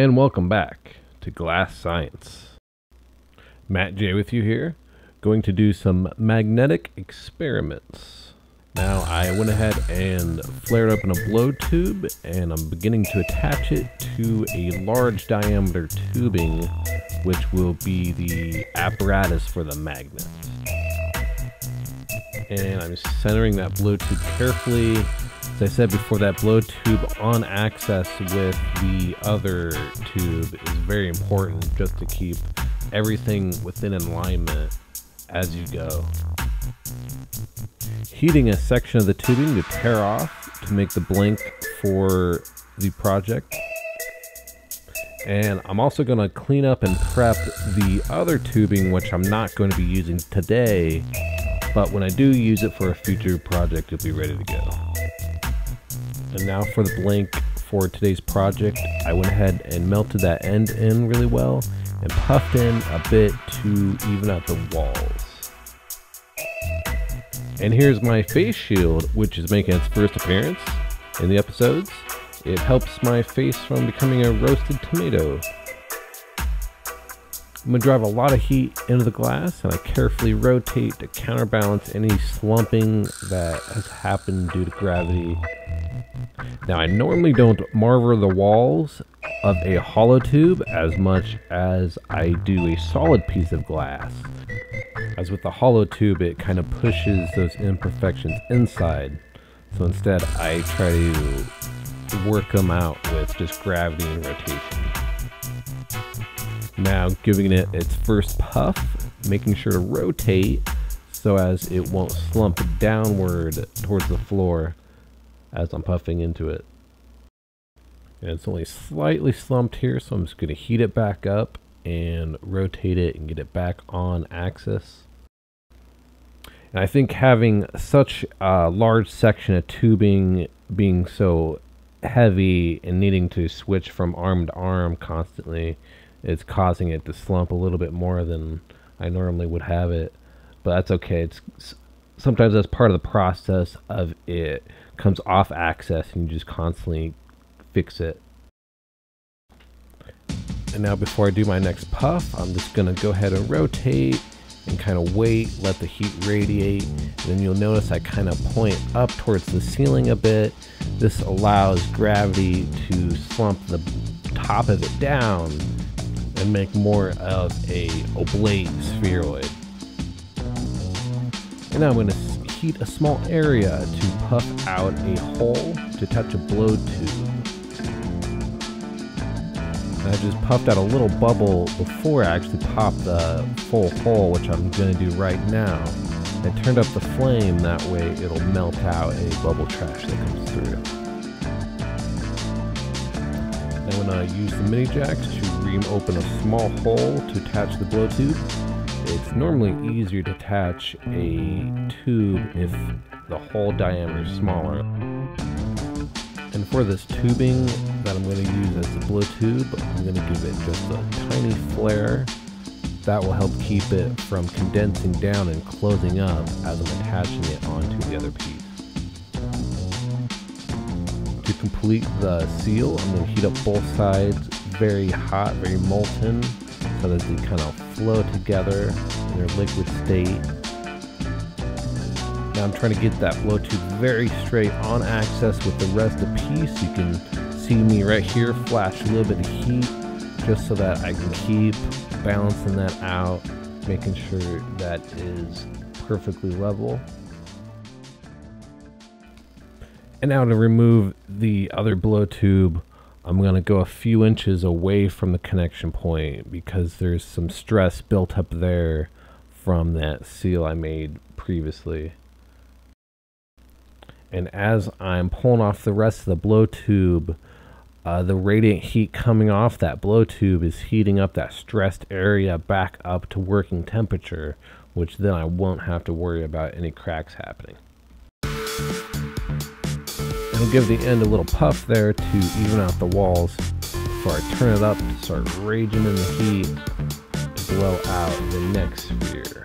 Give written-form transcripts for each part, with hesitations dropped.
and welcome back to Glass Science. Matt J with you here, going to do some magnetic experiments. Now I went ahead and flared open a blow tube and I'm beginning to attach it to a large diameter tubing, which will be the apparatus for the magnet. And I'm centering that blow tube carefully. As I said before, that blow tube on axis with the other tube is very important just to keep everything within alignment as you go. Heating a section of the tubing to tear off to make the blank for the project. And I'm also going to clean up and prep the other tubing, which I'm not going to be using today, but when I do use it for a future project, it'll be ready to go. And now for the blank for today's project, I went ahead and melted that end in really well and puffed in a bit to even out the walls. And here's my face shield, which is making its first appearance in the episodes. It helps my face from becoming a roasted tomato. I'm going to drive a lot of heat into the glass, and I carefully rotate to counterbalance any slumping that has happened due to gravity. Now, I normally don't marver the walls of a hollow tube as much as I do a solid piece of glass. As with the hollow tube, it kind of pushes those imperfections inside. So instead, I try to work them out with just gravity and rotation. Now, giving it its first puff, making sure to rotate so as it won't slump downward towards the floor as I'm puffing into it. And it's only slightly slumped here, so I'm just going to heat it back up and rotate it and get it back on axis. And I think having such a large section of tubing being so heavy and needing to switch from arm to arm constantly, it's causing it to slump a little bit more than I normally would have it. But that's okay. It's sometimes that's part of the process of it comes off axis and you just constantly fix it. And now before I do my next puff, I'm just going to go ahead and rotate and kind of wait, let the heat radiate. And then you'll notice I kind of point up towards the ceiling a bit. This allows gravity to slump the top of it down and make more of a oblate spheroid. And now I'm going to heat a small area to puff out a hole to touch a blow tube. I just puffed out a little bubble before I actually popped the full hole, which I'm going to do right now. I turned up the flame, that way it'll melt out any bubble trash that comes through. I'm going to use the mini jacks to ream open a small hole to attach the blow tube. It's normally easier to attach a tube if the hole diameter is smaller. And for this tubing that I'm going to use as the blow tube, I'm going to give it just a tiny flare. That will help keep it from condensing down and closing up as I'm attaching it onto the other piece. To complete the seal, I'm going to heat up both sides very hot, very molten, so that they kind of flow together in their liquid state. Now I'm trying to get that blow tube very straight on axis with the rest of the piece. You can see me right here flash a little bit of heat just so that I can keep balancing that out, making sure that is perfectly level. And now to remove the other blow tube, I'm going to go a few inches away from the connection point because there's some stress built up there from that seal I made previously. And as I'm pulling off the rest of the blow tube, the radiant heat coming off that blow tube is heating up that stressed area back up to working temperature, which then I won't have to worry about any cracks happening. I'll give the end a little puff there to even out the walls before I turn it up to start raging in the heat to blow out the next sphere.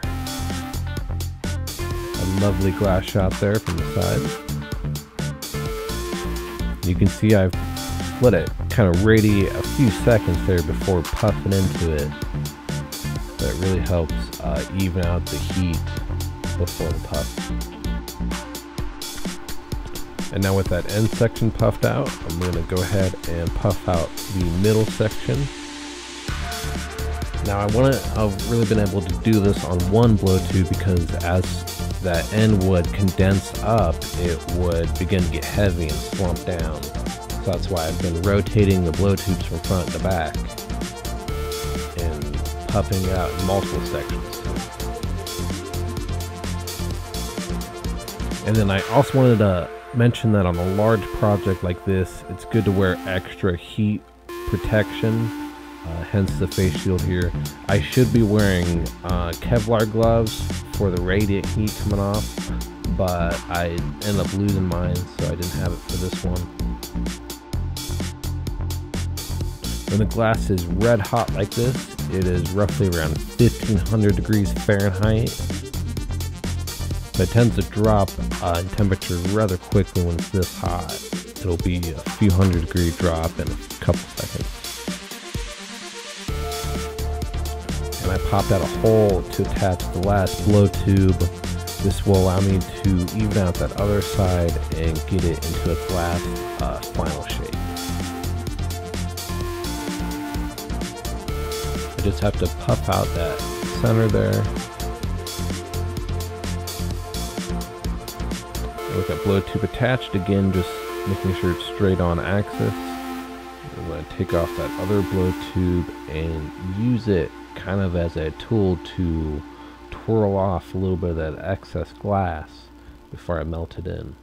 A lovely glass shot there from the side. You can see I've split it kind of radiate a few seconds there before puffing into it. That really helps even out the heat before the puff. And now with that end section puffed out, I'm going to go ahead and puff out the middle section. Now I've really been able to do this on one blow tube because as that end would condense up, it would begin to get heavy and slump down. So that's why I've been rotating the blow tubes from front to back and puffing it out in multiple sections. And then I also wanted to mention that on a large project like this, it's good to wear extra heat protection, hence the face shield here. I should be wearing Kevlar gloves for the radiant heat coming off, but I ended up losing mine, so I didn't have it for this one. When the glass is red hot like this, it is roughly around 1500 degrees Fahrenheit. It tends to drop in temperature rather quickly when it's this hot. It'll be a few hundred degree drop in a couple seconds. And I popped out a hole to attach the last blow tube. This will allow me to even out that other side and get it into its last final shape. I just have to puff out that center there. With that blow tube attached, again just making sure it's straight on axis. I'm going to take off that other blow tube and use it kind of as a tool to twirl off a little bit of that excess glass before I melt it in.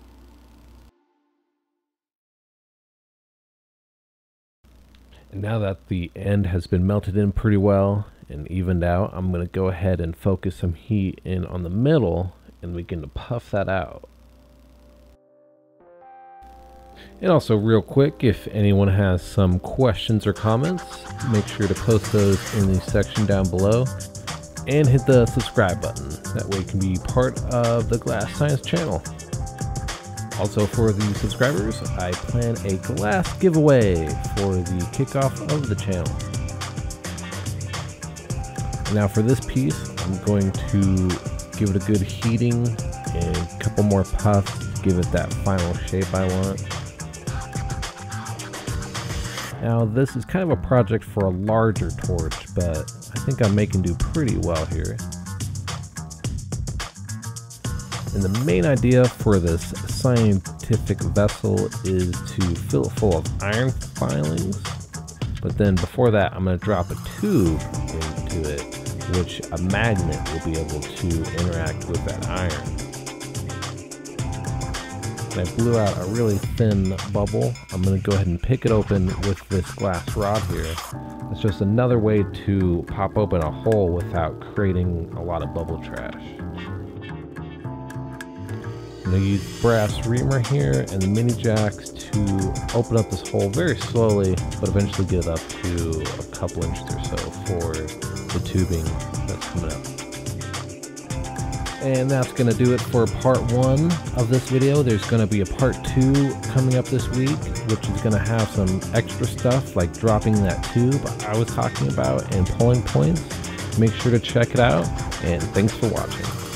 And now that the end has been melted in pretty well and evened out, I'm going to go ahead and focus some heat in on the middle and begin to puff that out. And also real quick, if anyone has some questions or comments, make sure to post those in the section down below and hit the subscribe button. That way you can be part of the Glass Science channel. Also for the subscribers, I plan a glass giveaway for the kickoff of the channel. Now for this piece, I'm going to give it a good heating and a couple more puffs to give it that final shape I want. Now this is kind of a project for a larger torch, but I think I'm making do pretty well here. And the main idea for this scientific vessel is to fill it full of iron filings. But then before that, I'm going to drop a tube into it, which a magnet will be able to interact with that iron. And I blew out a really thin bubble. I'm going to go ahead and pick it open with this glass rod here. It's just another way to pop open a hole without creating a lot of bubble trash. I'm going to use brass reamer here and the mini jacks to open up this hole very slowly, but eventually get it up to a couple inches or so for the tubing that's coming up. And that's going to do it for part 1 of this video. There's going to be a part 2 coming up this week, which is going to have some extra stuff like dropping that tube I was talking about and pulling points. Make sure to check it out, and thanks for watching.